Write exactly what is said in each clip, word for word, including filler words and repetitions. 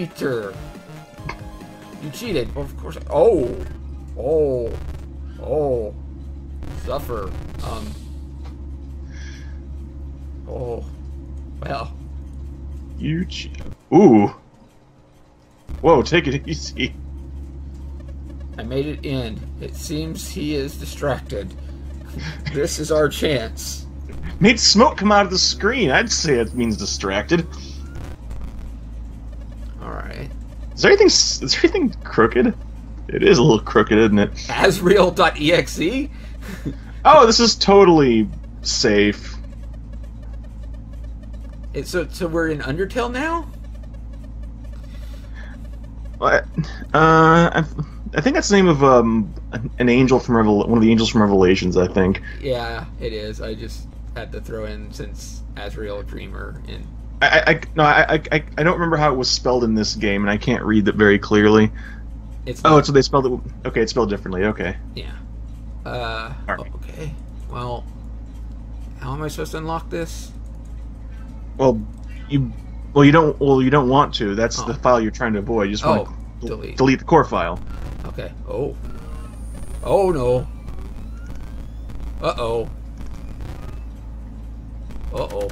cheater! You cheated. Well, of course. I, oh, oh, oh, suffer. Um. Oh, well. You cheat. Ooh. Whoa, take it easy. I made it in. It seems he is distracted. This is our chance. Made smoke come out of the screen. I'd say it means distracted. Alright. Is there anything, is there anything crooked? It is a little crooked, isn't it? Asriel dot E X E? Oh, this is totally safe. It, so, so we're in Undertale now? What? Uh, I, I think that's the name of um an angel from Revel one of the angels from Revelations. I think. Yeah, it is. I just had to throw in since Asriel Dreamer in. I, I no I, I I don't remember how it was spelled in this game, and I can't read that very clearly. It's oh, not, so they spelled it. Okay, it's spelled differently. Okay. Yeah. Uh. All right. Okay. Well, how am I supposed to unlock this? Well, you well you don't well you don't want to. That's Oh. the file you're trying to avoid. You just want Oh, to delete. delete the core file. Okay. Oh. Oh no. Uh oh. Uh oh.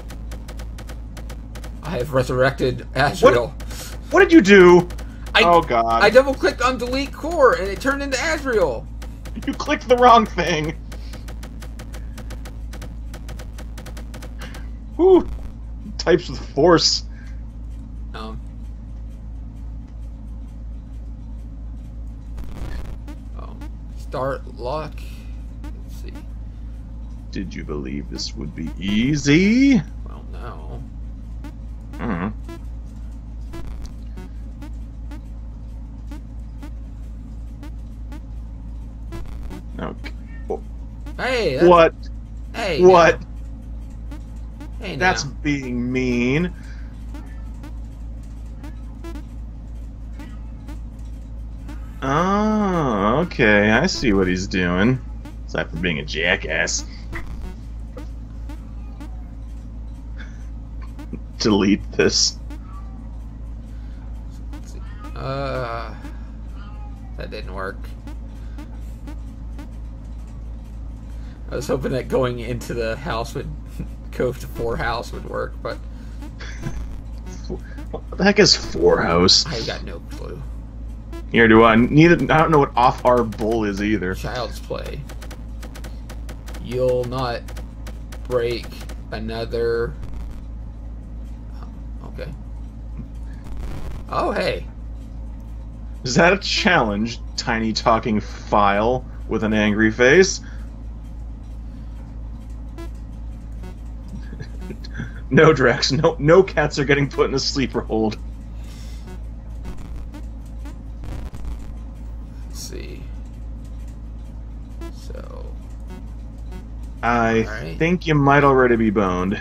I have resurrected Asriel. What did you do? I, oh god. I double clicked on delete core and it turned into Asriel. You clicked the wrong thing. Whew. Types with force. Um. Oh. Start lock. Let's see. Did you believe this would be easy? Well, no. Hmm. Okay. Hey. That's, What? Hey. What? Now. Hey. That's now. being mean. Oh, okay. I see what he's doing. Aside from being a jackass. Delete this. Let's see. Uh. That didn't work. I was hoping that going into the house would go to four house would work, but What the heck is four house? I got no clue. Here do I. Neither I don't know what off our bull is either. Child's play. You'll not break another. Oh, okay. Oh hey. Is that a challenge, tiny talking file with an angry face? No, Drax, no no cats are getting put in a sleeper hold. Let's see. So. I Alright. think you might already be boned.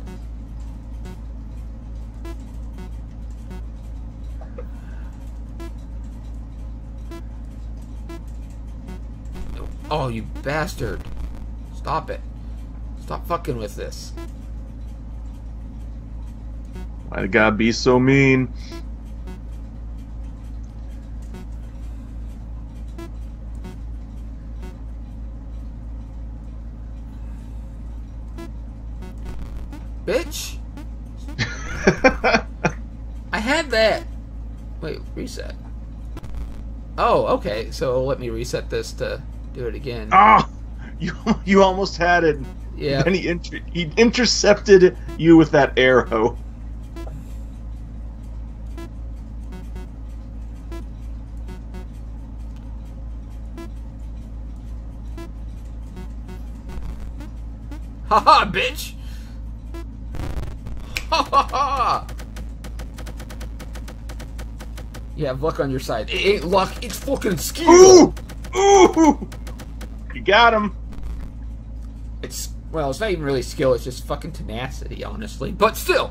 Oh, you bastard. Stop it. Stop fucking with this. Why'd it gotta be so mean? Bitch! I had that! Wait, reset. Oh, okay, so let me reset this to do it again. Ah! You you almost had it. Yeah. And he inter he intercepted you with that arrow. Haha, bitch! Ha ha ha! You have luck on your side. It ain't luck, it's fucking skill! Ooh! Ooh! You got him. It's, well, it's not even really skill, it's just fucking tenacity, honestly. But still!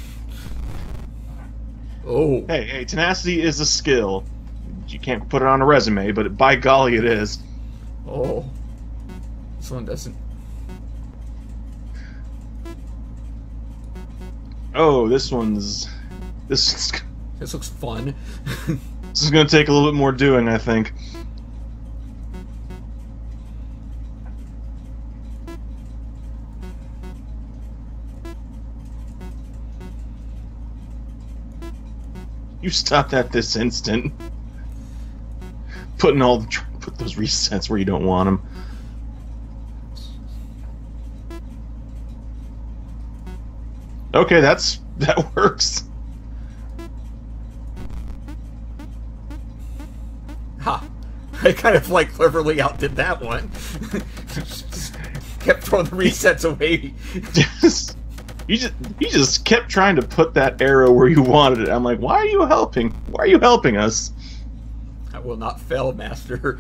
Oh. Hey, hey, tenacity is a skill. You can't put it on a resume, but by golly it is. Oh. This one doesn't. Oh, this one's... This This looks fun. This is going to take a little bit more doing, I think. You stop that this instant. Putting all the, put those resets where you don't want them. Okay, that's that works. Ha! I kind of like cleverly outdid that one. Just kept throwing the resets away. Just, you just you just kept trying to put that arrow where you wanted it. I'm like, why are you helping? Why are you helping us? I will not fail, Master.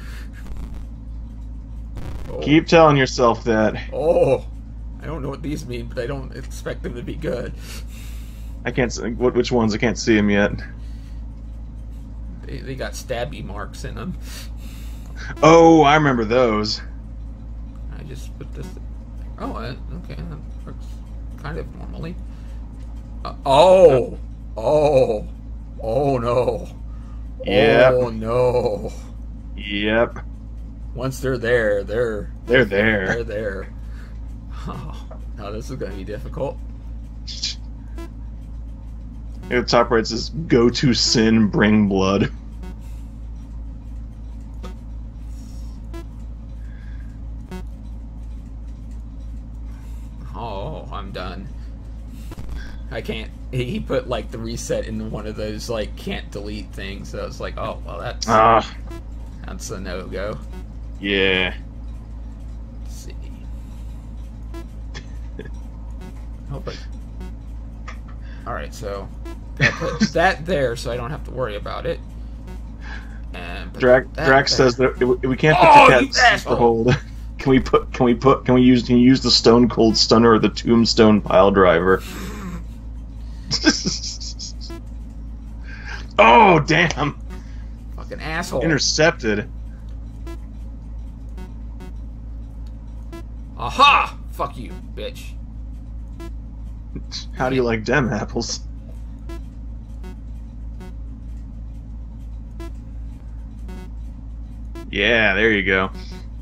Oh. Keep telling yourself that. Oh, I don't know what these mean, but I don't expect them to be good. I can't see what which ones. I can't see them yet. They, they got stabby marks in them. Oh, I remember those. I just put this. Oh, uh, okay, that works kind of normally. Uh, oh, oh, oh no. Yep. Oh no. Yep. Once they're there, they're They're there. They're there. Oh, now this is going to be difficult. At the top right it says, "Go to sin, bring blood." Oh, I'm done. I can't. He put like the reset in one of those like can't delete things. So it's like, oh well, that's Ah, that's a no go. yeah. Let's see. Oh, but all right. So gotta put that there, so I don't have to worry about it. And put Drac that Drax there. says that we can't put Oh, the you cats asshole. for hold. Can we put? Can we put? Can we use? Can you use the Stone Cold Stunner or the Tombstone Pile Driver? Oh damn! Fucking asshole. Intercepted. Aha! Fuck you, bitch. How do you like dem apples? Yeah, there you go.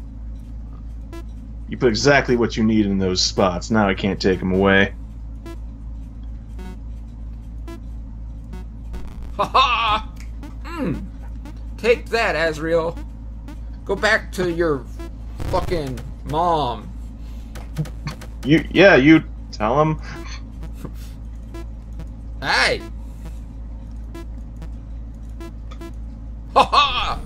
You put exactly what you need in those spots. Now I can't take them away. Ha-ha! Mm. Take that, Azrael. Go back to your fucking mom. You, yeah, you tell him. Hey! Ha-ha!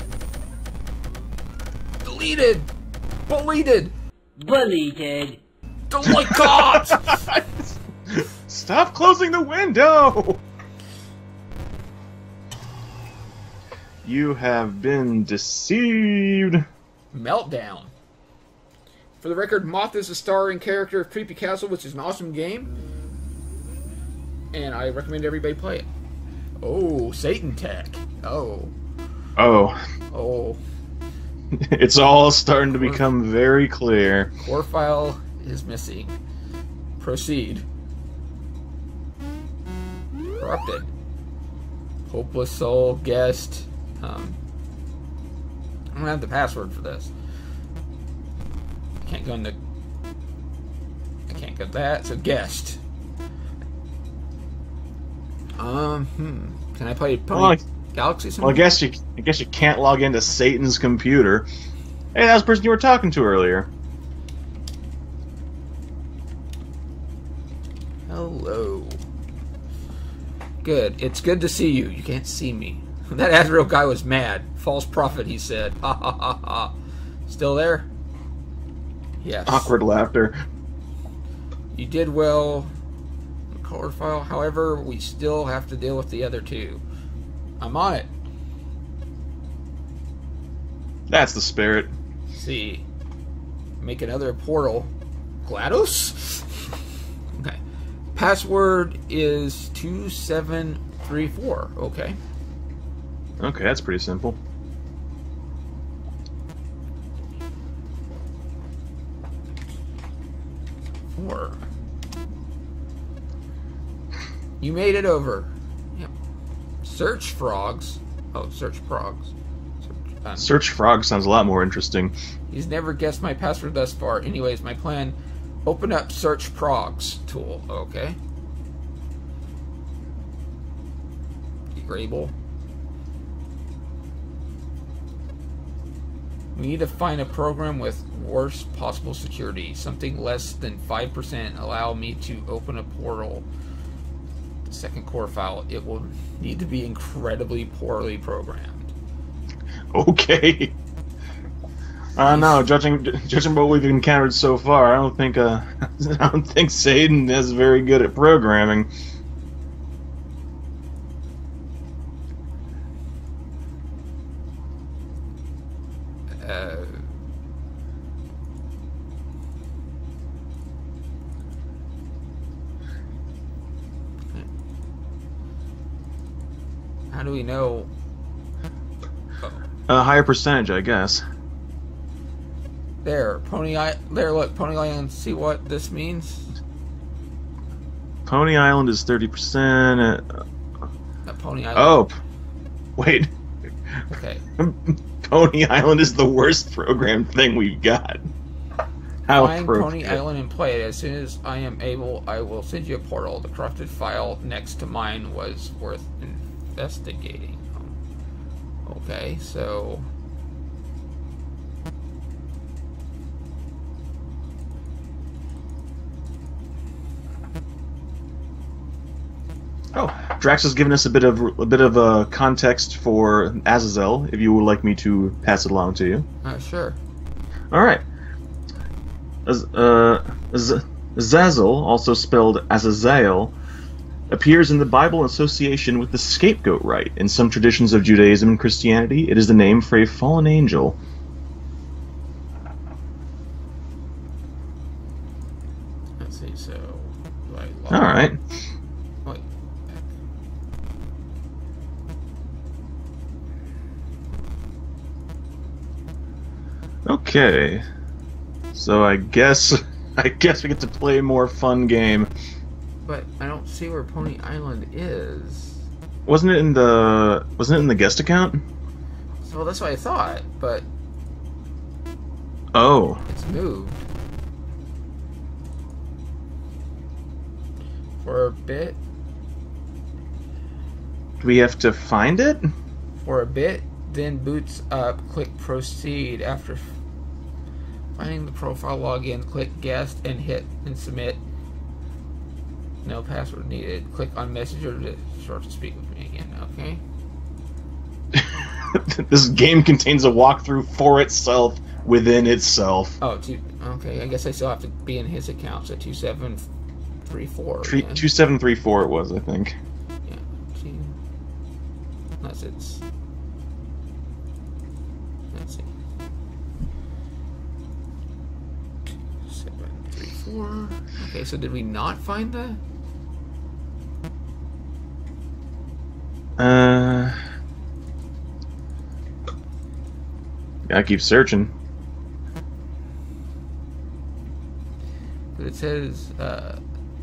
Deleted! Deleted! Deleted. Delete God! Stop closing the window! You have been deceived. Meltdown. For the record, Moth is a starring character of Creepy Castle, which is an awesome game. And I recommend everybody play it. Oh, Satan Tech. Oh. Oh. Oh. It's all starting to become very clear. Core file is missing. Proceed. Corrupted. Hopeless soul, guest. Um, I don't have the password for this. I can't go into. I can't get that. So guest. Um. Hmm. Can I play Pony Well, I- Galaxy? Well, I Somewhere? guess you, I guess you can't log into Satan's computer. Hey, that was the person you were talking to earlier. Hello. Good. It's good to see you. You can't see me. That Azrael guy was mad. False prophet, he said. Ha ha ha ha. Still there? Yes. Awkward laughter. You did well. Color file. However, we still have to deal with the other two. I'm on it. That's the spirit. Let's see. Make another portal. GLaDOS? Okay. Password is two seven three four. Okay. Okay, that's pretty simple. Four. You made it over. Yep. Search frogs. Oh, search frogs. Search, um, Search frog sounds a lot more interesting. He's never guessed my password thus far. Anyways, my plan. Open up search frogs tool. Okay. Grable. We need to find a program with worst possible security. Something less than five percent. Allow me to open a portal. The second core file. It will need to be incredibly poorly programmed. Okay. Uh, no, judging judging what we've encountered so far, I don't think uh, I don't think Satan is very good at programming. Uh, how do we know? Oh. A higher percentage, I guess. There, Pony I. There, look, Pony Island. See what this means? Pony Island is thirty percent. Uh, Uh, Pony Island. oh, wait. Okay. Pony Island is the worst programmed thing we've got. How Find Pony appropriate. Island and play it. As soon as I am able, I will send you a portal. The corrupted file next to mine was worth investigating. Okay, so... Oh, Drax has given us a bit of a bit of uh, context for Azazel. If you would like me to pass it along to you. Uh, sure. All right. Az uh, Az Azazel, also spelled Azazel, appears in the Bible in association with the scapegoat rite. In some traditions of Judaism and Christianity, it is the name for a fallen angel. Let's see, so... do I log All right. Wait. Okay. So I guess I guess we get to play a more fun game. But I don't see where Pony Island is. Wasn't it in the wasn't it in the guest account? So, well, that's what I thought, but Oh. it's moved. For a bit. Do we have to find it? For a bit, then boots up, click proceed. After finding the profile login, click guest and hit and submit. No password needed. Click on messenger to start to speak with me again, okay? This game contains a walkthrough for itself within itself. Oh, two, okay, I guess I still have to be in his account, so two seven three four. Tre- two seven three four it was, I think. Yeah, two, unless it's, let's see, two seven three four. Okay, so did we not find the? Uh, gotta keep searching. But it says, uh,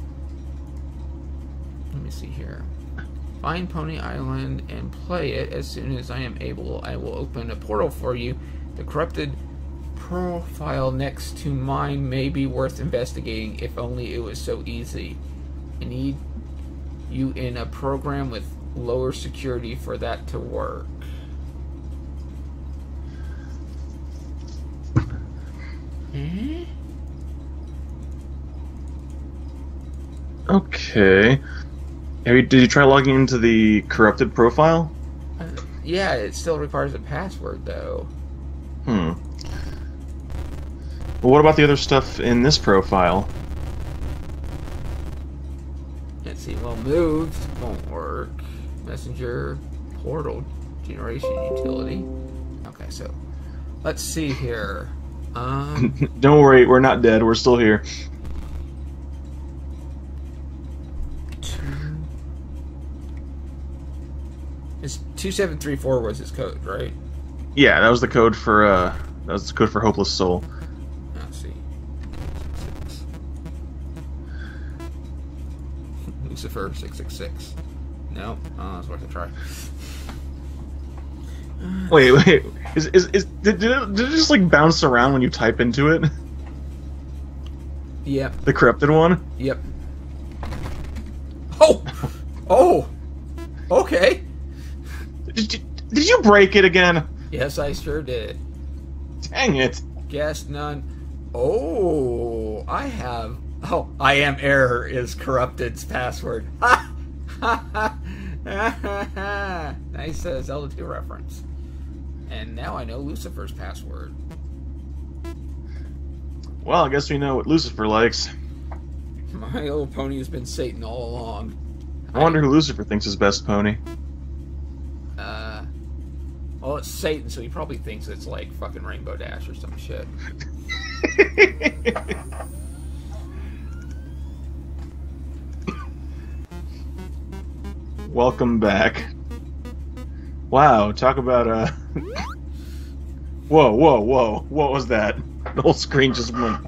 let me see here. Find Pony Island and play it. As soon as I am able, I will open a portal for you. The corrupted profile next to mine may be worth investigating, if only it was so easy. I need you in a program with lower security for that to work. Eh? Okay. Have you, did you try logging into the corrupted profile? Uh, yeah, it still requires a password, though. Hmm. Well, what about the other stuff in this profile? Let's see, well, moved won't work. Messenger, portal, generation utility. Okay, so let's see here. Um, Don't worry, we're not dead. We're still here. two, it's two seven three four was his code, right? Yeah, that was the code for uh, that was the code for Hopeless Soul. Let's see. Six. Lucifer six six six. No, oh, it's worth a try. Wait, wait. Is is, is did, did, it, did it just like bounce around when you type into it? Yep. The corrupted one? Yep. Oh! Oh! Okay. Did you, did you break it again? Yes, I sure did. Dang it. Guess none. Oh, I have... Oh, I am error is corrupted's password. Ha! Ha ha! Nice uh, Zelda two reference. And now I know Lucifer's password. Well, I guess we know what Lucifer likes. My little pony has been Satan all along. I wonder who Lucifer thinks is best pony. Uh, well, it's Satan, so he probably thinks it's like fucking Rainbow Dash or some shit. Welcome back. Wow, talk about uh Whoa, whoa, whoa. What was that? The whole screen just went.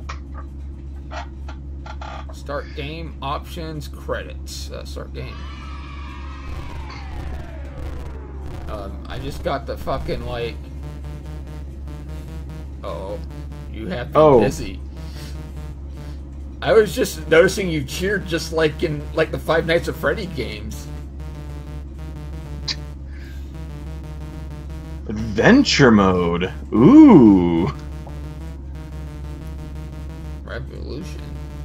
Start game, options, credits. Uh, start game. Um, I just got the fucking, like... Uh-oh. You have been Oh. busy. I was just noticing you cheered just like in, like, the Five Nights at Freddy games. Adventure mode. Ooh. Revolution.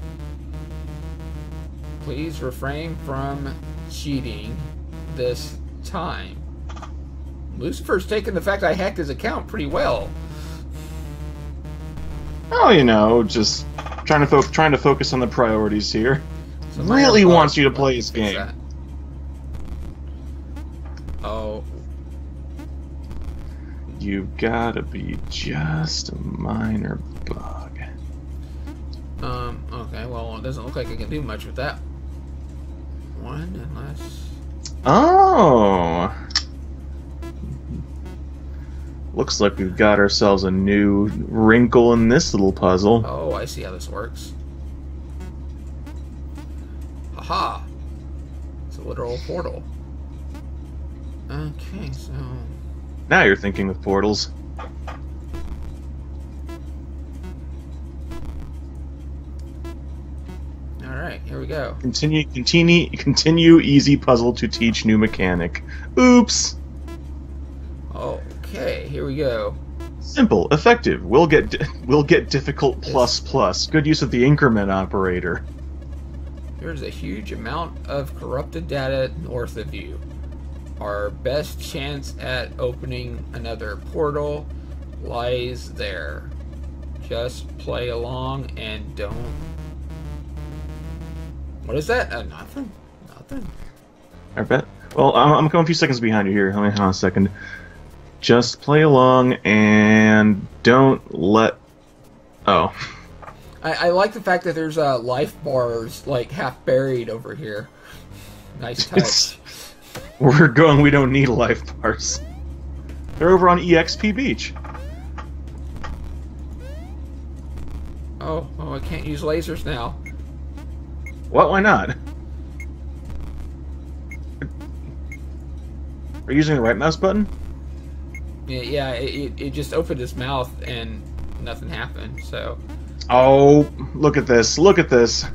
Please refrain from cheating this time. Lucifer's taken the fact I hacked his account pretty well. Oh, you know, just trying to fo trying to focus on the priorities here. So Really my- wants you to what play his is game. that? Oh. You've gotta be just a minor bug. Um, okay, well, it doesn't look like I can do much with that one, unless... Oh! Looks like we've got ourselves a new wrinkle in this little puzzle. Oh, I see how this works. Aha! It's a literal portal. Okay, so... Now you're thinking with portals. Alright, here we go. Continue, continue, continue easy puzzle to teach new mechanic. Oops! Okay, here we go. Simple, effective. We'll get di we'll get difficult plus plus. Good use of the increment operator. There's a huge amount of corrupted data north of you. Our best chance at opening another portal lies there. Just play along and don't... What is that? Uh, nothing. Nothing. I bet. Well, I'm, I'm coming a few seconds behind you here. Hold on a second. Just play along and don't let... Oh. I, I like the fact that there's uh, life bars, like, half buried over here. Nice touch. It's, we're going, we don't need life bars. They're over on E X P Beach. Oh, oh, I can't use lasers now. What? Why not? Are you using the right mouse button? Yeah, yeah it, it just opened its mouth and nothing happened, so... Oh, look at this. Look at this.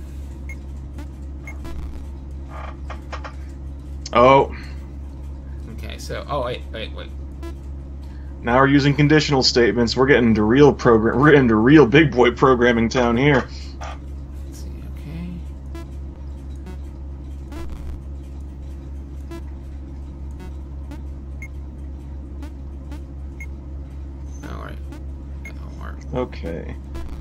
Oh. Okay, so... Oh, wait, wait, wait. Now we're using conditional statements. We're getting into real program. We're into real big boy programming town here. Let's see, okay. Alright. That'll work. Okay.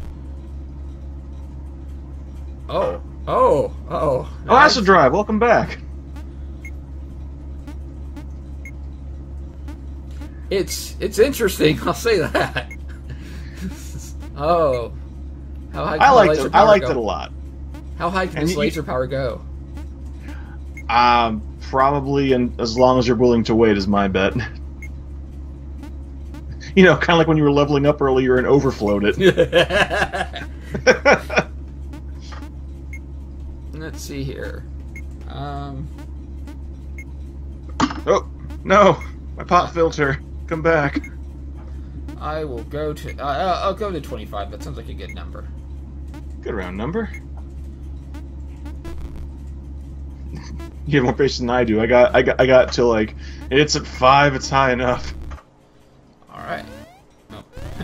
Oh, oh, oh. Oh, nice. Acid Drive, welcome back. It's it's interesting. I'll say that. Oh, how high can I the liked laser it. I power liked go? it a lot. How high can And this you- laser power go? Um, probably, and as long as you're willing to wait, is my bet. You know, kind of like when you were leveling up earlier and overflowed it. Let's see here. Um, Oh, no! My pop filter. Come back. I will go to... Uh, I'll go to twenty-five. That sounds like a good number. Good round number. You have more patience than I do. I got, I got, I got till like, it's at five. It's high enough. All right. Oh.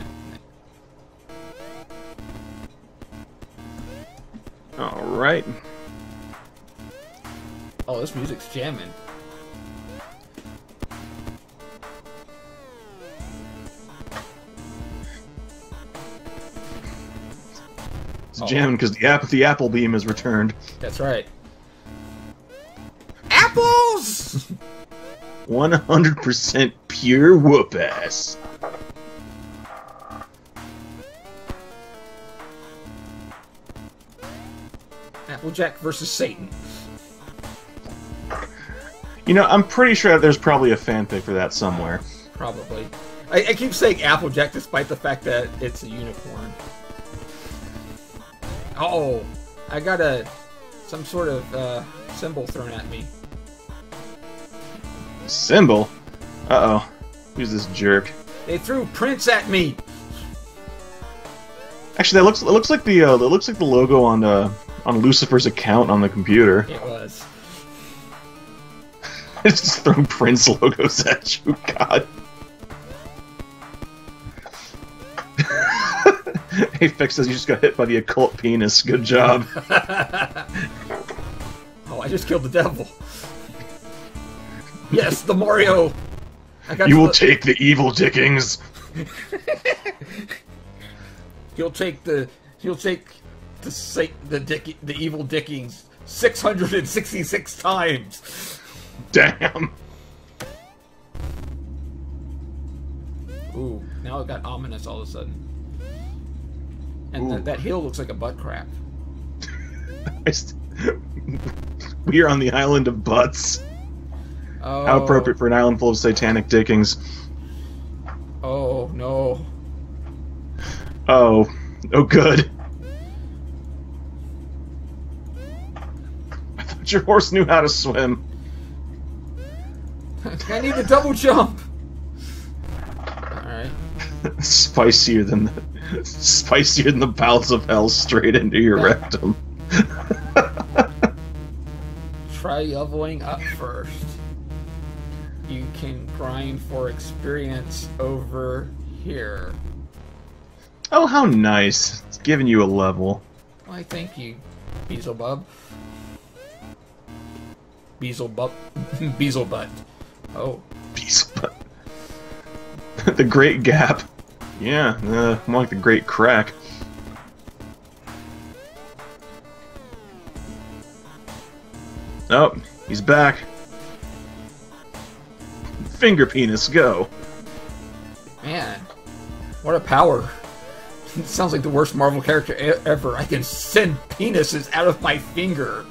All right. Oh, this music's jamming. It's oh. jamming because the app, the apple beam has returned. That's right. Apples! one hundred percent pure whoop ass. Applejack versus Satan. You know, I'm pretty sure that there's probably a fanfic for that somewhere. Probably. I, I keep saying Applejack despite the fact that it's a unicorn. Oh, I got a some sort of uh, symbol thrown at me. Symbol? Uh-oh. Who's this jerk? They threw Prince at me. Actually, that looks it looks like the uh, it looks like the logo on uh, on Lucifer's account on the computer. It was. It's just throwing Prince logos at you. God. Hey, Fix says you just got hit by the occult penis. Good job. Oh, I just killed the devil. Yes, the Mario. I got you will the... take the evil dickings. You'll take the. You'll take the the the, dick, the evil dickings six hundred and sixty-six times. Damn. Ooh, now it got ominous all of a sudden. And th that hill looks like a butt crack. We are on the island of butts. Oh. How appropriate for an island full of satanic dickings. Oh, no. Oh. Oh, good. I thought your horse knew how to swim. I need a double jump. Alright. Spicier than the... Spicier than the bowels of hell straight into your yeah. rectum. Try leveling up first. You can grind for experience over here. Oh, how nice. It's giving you a level. Why, thank you, Beelzebub. Beelzebub. Beelzebub. Oh. Beelzebub. The Great Gap. Yeah, uh, more like the Great Crack. Oh, he's back. Finger penis, go. Man, what a power. It sounds like the worst Marvel character e ever. I can send penises out of my finger.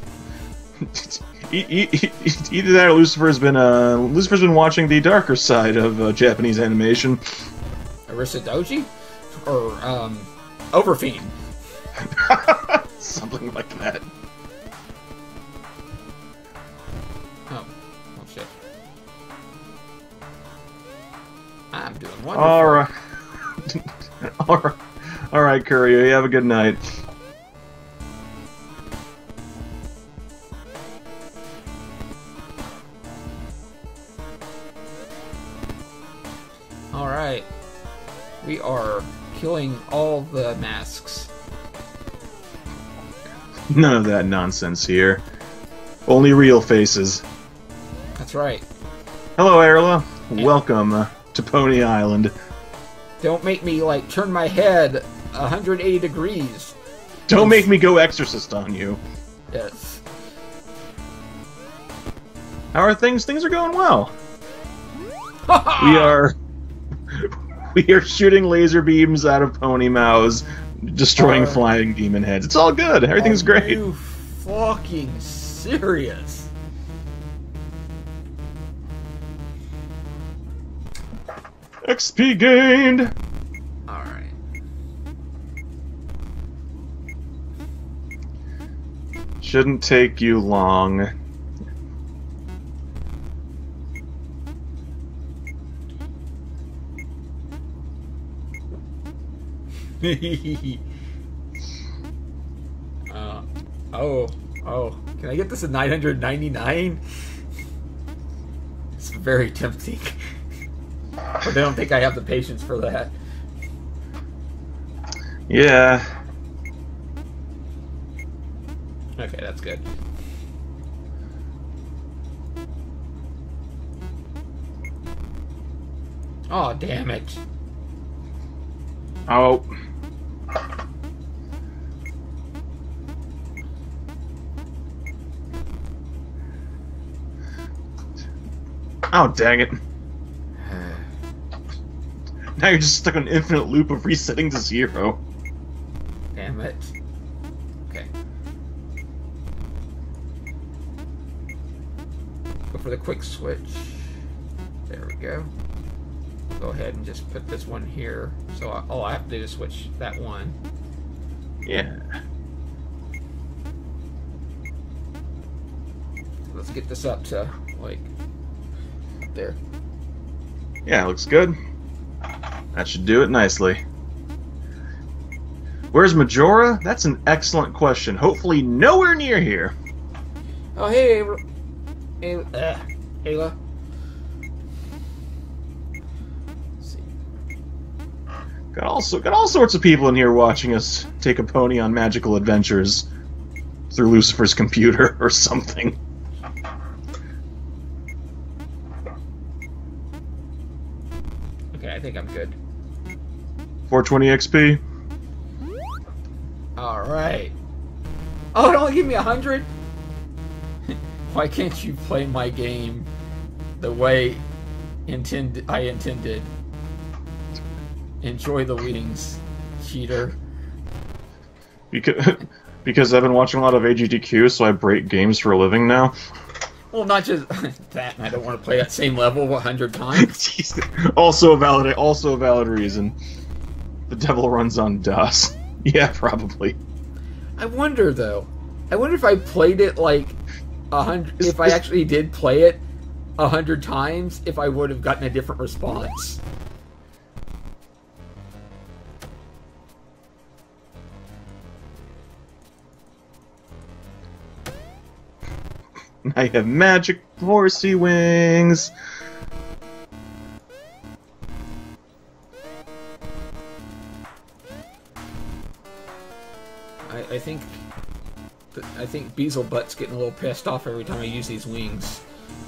Either that or Lucifer's been uh, Lucifer's been watching the darker side of uh, Japanese animation. Arisa Doji? Or, um, Overfiend. Something like that. Oh. Oh, shit. I'm doing wonderful. Alright. Alright. Alright, Courier, you have a good night. Alright. We are killing all the masks. None of that nonsense here. Only real faces. That's right. Hello, Erla. And welcome uh, to Pony Island. Don't make me, like, turn my head one hundred eighty degrees. Don't make me go exorcist on you. Yes. How are things? Things are going well. We are... We are shooting laser beams out of pony mouths, destroying uh, flying demon heads. It's all good. Everything's are great. You fucking serious? X P gained. All right. Shouldn't take you long. uh, oh, oh. Can I get this at nine hundred ninety-nine? It's very tempting. But I don't think I have the patience for that. Yeah. Okay, that's good. Oh, damn it. Oh. Oh, dang it. Now you're just stuck on an infinite loop of resetting to zero. Damn it. Okay. Go for the quick switch. There we go. Go ahead and just put this one here. So I, all I have to do is switch that one. Yeah. Let's get this up to, like, up there. Yeah, looks good. That should do it nicely. Where's Majora? That's an excellent question. Hopefully nowhere near here. Oh, hey, Ayla. Uh, Ayla. Got also got all sorts of people in here watching us take a pony on magical adventures through Lucifer's computer or something. Okay, I think I'm good. four twenty X P. All right. Oh, it only give me a hundred. Why can't you play my game the way intend I intended? Enjoy the wings, cheater. Because because I've been watching a lot of A G D Q, so I break games for a living now. Well, not just that. I don't want to play that same level a hundred times. also a valid, also a valid reason. The devil runs on DOS. Yeah, probably. I wonder though. I wonder if I played it like a hundred. If I actually did play it a hundred times, if I would have gotten a different response. I have magic horsey wings. I, I think I think Beelzebub's getting a little pissed off every time I use these wings.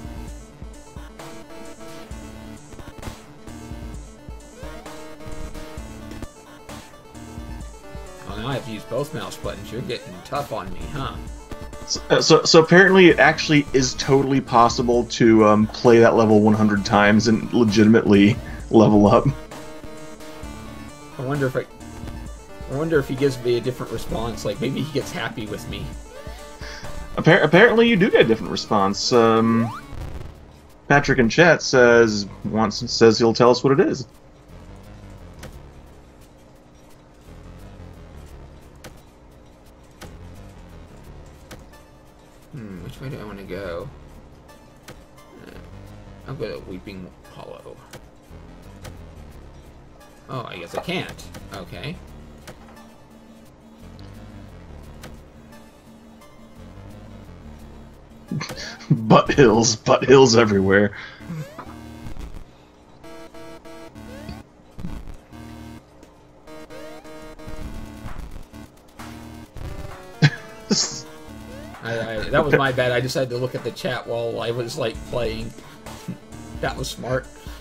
Oh, now I have to use both mouse buttons. You're getting tough on me, huh? So, so, so apparently it actually is totally possible to um, play that level one hundred times and legitimately level up. I wonder if I... I wonder if he gives me a different response. Like, maybe he gets happy with me. Appar apparently you do get a different response. Um, Patrick in chat says, wants, says he'll tell us what it is. Hmm, which way do I want to go? Uh, I'll go to Weeping Hollow. Oh, I guess I can't. Okay. Butt hills, butt hills everywhere. I, I, that was my bad. I decided to look at the chat while I was, like, playing. That was smart.